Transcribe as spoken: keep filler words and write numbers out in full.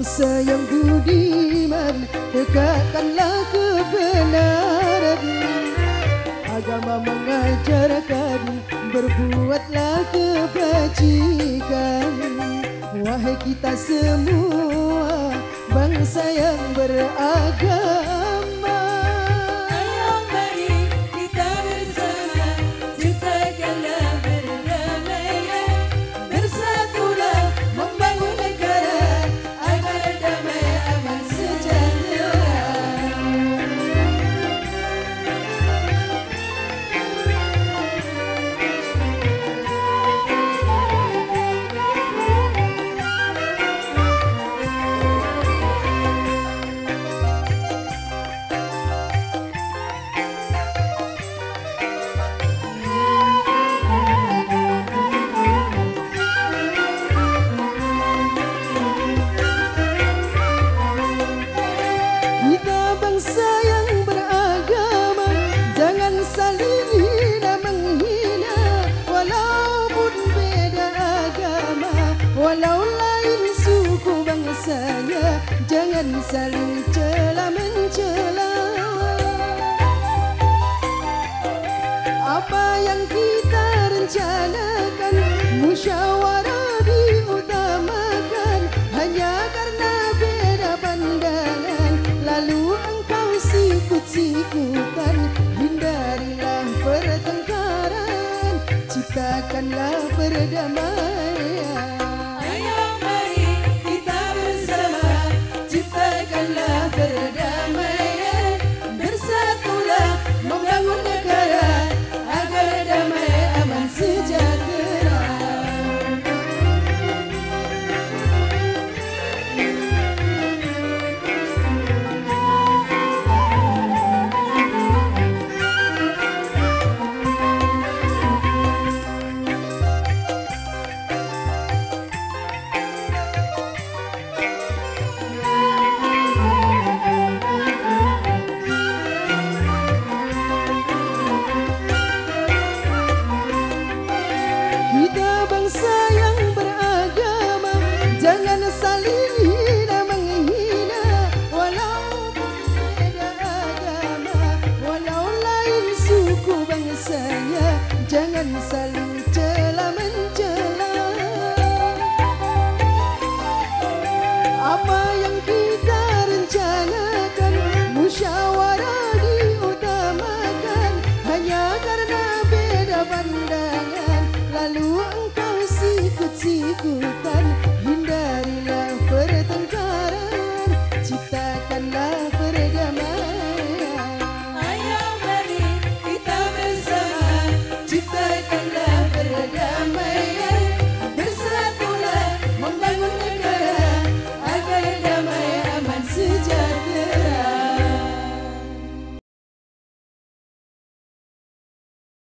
bangsa yang budiman, tegakkanlah kebenaran. Agama mengajarkan berbuatlah kebajikan. Wahai kita semua bangsa yang beragama, bangsa yang beragama, jangan saling hina menghina. Walaupun beda agama, walau lain suku bangsanya, jangan saling cela mencela. Apa yang kita rencanakan, musyawarah diutamakan. Hanya karena beda pandangan, lalu sikut-sikutan, hindarilah pertengkaran, ciptakanlah perdamaian.